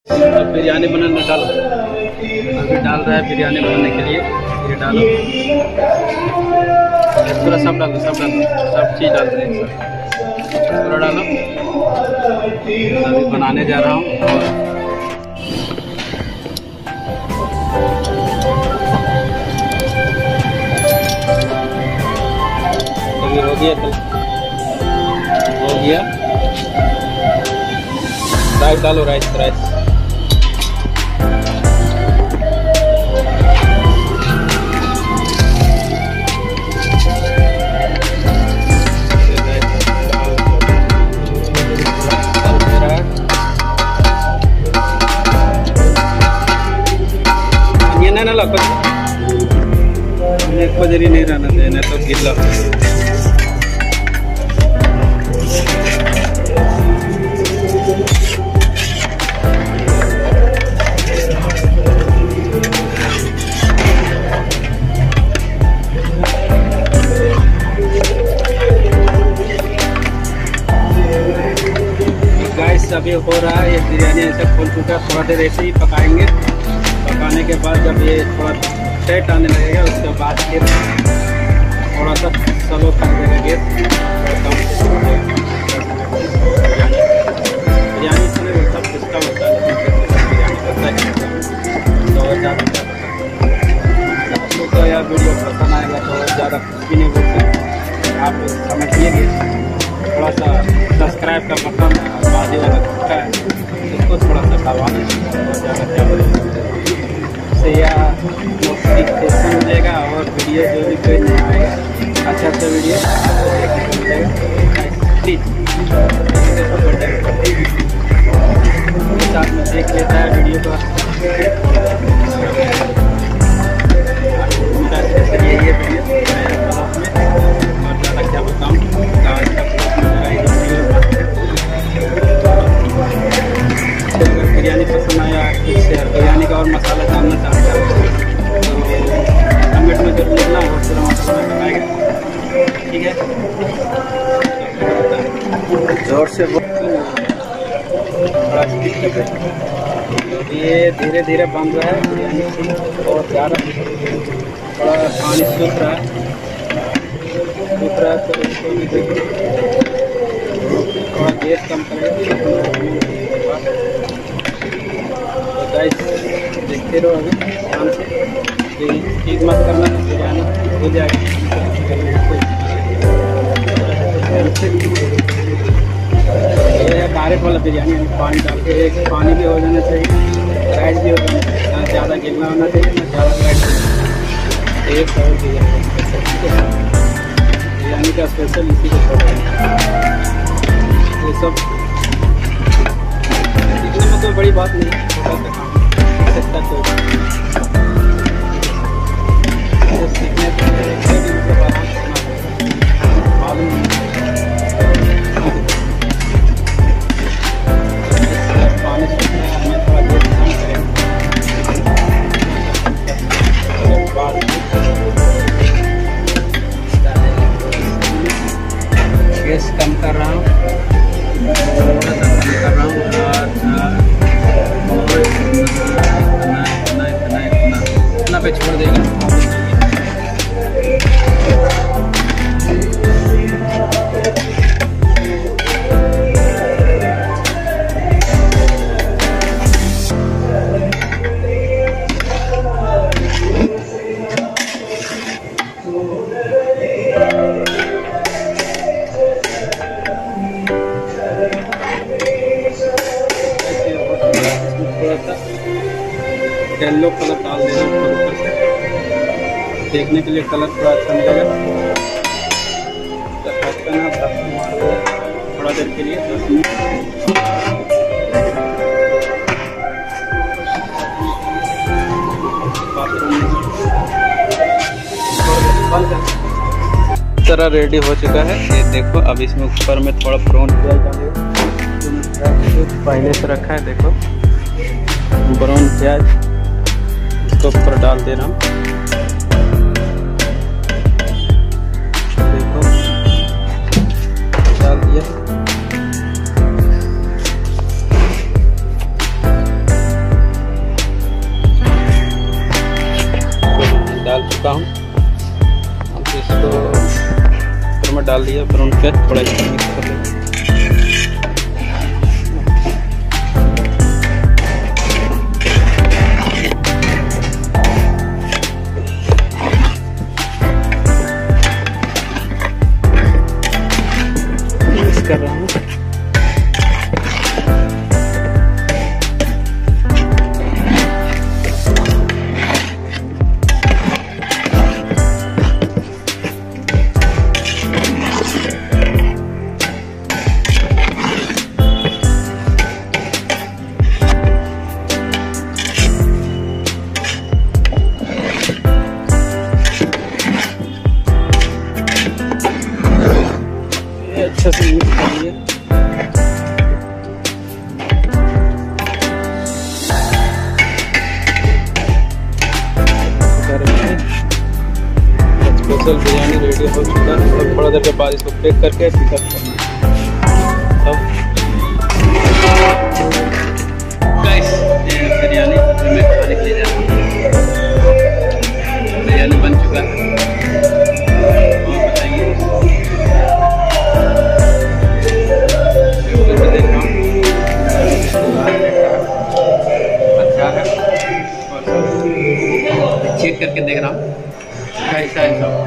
अब बिरयानी बनाने डालो, अभी डाल रहा है बिरयानी बनाने के लिए। ये डालो, पूरा सब डालो, सब चीज़ डाल रहे हैं, पूरा डालो। अभी बनाने जा रहा हूँ। अभी हो गया, हो गया। राइस डालो, राइस ना लगो, एक बजरी नहीं रहना चाहिए, नहीं तो गिल्ला। गाइस अभी हो रहा है, ये बिरयानी ऐसे खोल चुका है। थोड़ा देर ऐसे ही पकाएंगे। पकाने के बाद जब ये थोड़ा टाइट आने लगेगा, उसके बाद फिर थोड़ा सा स्लो कर देगा गैस, बिरयानी से सब सिस्टम होता है, लेकिन बिरयानी करता है तो ज़्यादा। आपको यार वीडियो पसंद आएगा तो ज़्यादा कुछ भी नहीं बोलते, आप समझिए। थोड़ा सा सब्सक्राइब का बटन बाजू वाला घंटा है, इसको थोड़ा सा दबा दें, ज़्यादा क्या बोलेंगे से या नोटिफिकेशन मिलेगा। और वीडियो जो भी कोई नहीं आएगा, अच्छा वीडियो देखने को मिलेगा। प्लीज़ साथ में देख लेता है वीडियो को। ये वीडियो मेरे ब्लॉग में, और ज़्यादा क्या बताऊँ, बिरयानी पसंद आया, बिरयानी का और मसाला जानना चाहते हैं तो कमेंट में जरूर लिखना, और पूरा मसाला बताएगा, ठीक है। जोर से ये धीरे धीरे बन रहा है बिरयानी, और ज़्यादा थोड़ा पानी सूख रहा है तो इसको भी देखिए, थोड़ा गैस कम करेगा। गाइस देखते रहो अभी ध्यान से, ठीक मत करना, बिरयानी हो जाएगी। ये है डायरेक्ट वाला बिरयानी, पानी डाल के एक पानी भी हो जाना चाहिए, राइस भी हो जाना चाहिए, ना ज़्यादा गिरना होना चाहिए, ना ज़्यादा राइस। एक और बिरयानी का स्पेशल इसी को छोड़ा है। ये सब सीखने में कोई बड़ी बात नहीं है, छोटा सा काम सकता कोई सीखने मालूम नहीं। पानी सूखने हमें थोड़ा देर कम करें, गैस कम कर रहा हूँ, इतना पे छोड़ देगा। येलो कलर डाल देना ऊपर से, देखने के लिए कलर थोड़ा अच्छा मिलेगा। थोड़ा देर के लिए 10 मिनट तरह रेडी हो चुका है। ये देखो, अब इसमें ऊपर में थोड़ा ब्राउन प्याज डालेगा, पहले से रखा है। देखो ब्राउन प्याज इसको ऊपर डाल दे रहा हूँ। देखो डाल दिया। चुका हूँ। अब इसको फिर मैं डाल दिया, फिर उनके थोड़ा मिक्स कर लेंगे। मिक्स कर रहा हूँ। अच्छा से मिक्स करिए। स्पेशल बिरयानी रेडी हो चुका है। अब थोड़ा देर के बाद इसको पैक करके पिकअप करना है। गाइस बिरयानी मैं खाने के लिए जा रहा हूँ। बिरयानी बन चुका है। चेक करके देख रहा हूँ कैसा है सब।